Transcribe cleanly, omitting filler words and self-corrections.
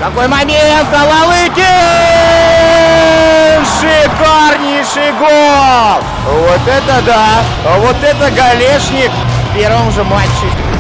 Какой момент, Алалыкин! Шикарнейший гол! Вот это да! Вот это голешник в первом же матче.